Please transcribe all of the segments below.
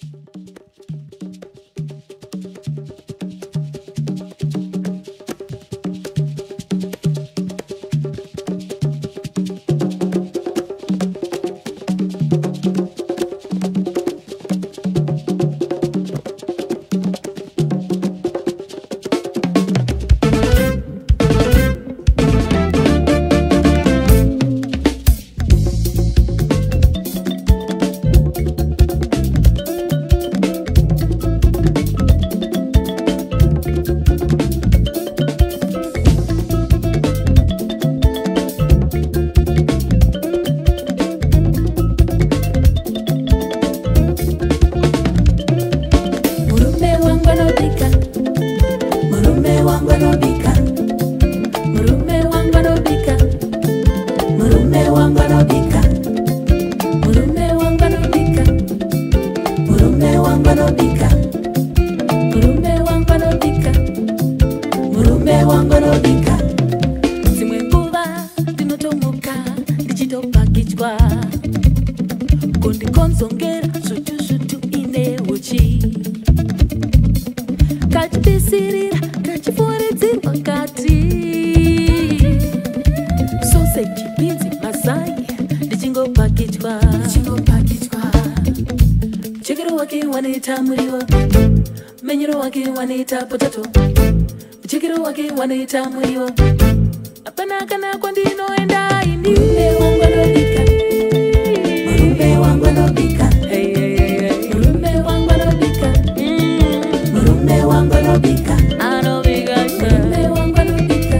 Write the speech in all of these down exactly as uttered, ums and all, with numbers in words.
Potato, chicken wake one eight time with you. A panacana quandino and I knew they won't go to Bika. Marume wangano Bika. Hey, hey, hey. Marume wangano Bika. Marume wangano Bika. I know Bika. Marume wangano Bika.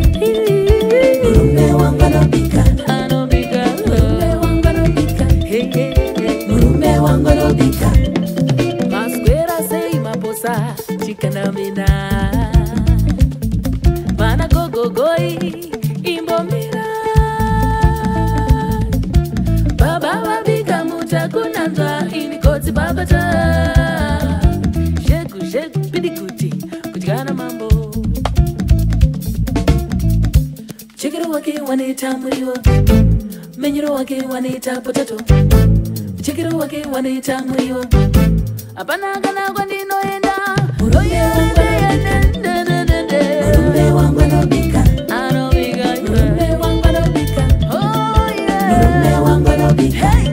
Marume wangano Bika. I know Bika. Marume wangano Bika. Hey, hey, hey. Marume wangano Bika. Masquera say Maposa. Chikanamina Mana go go goi Imbomira Baba wabika muta kunanza Inikoti babata Shegu shegu pidikuti Kutikana mambo Chikiro waki wanita muriwa Menyiro waki wanita potato Chikiro waki wanita muriwa Apana gana kwandino enda Marume wangano Bika. I know Bika. Marume wangano Bika. Oh yeah. Marume wangano Bika. Hey.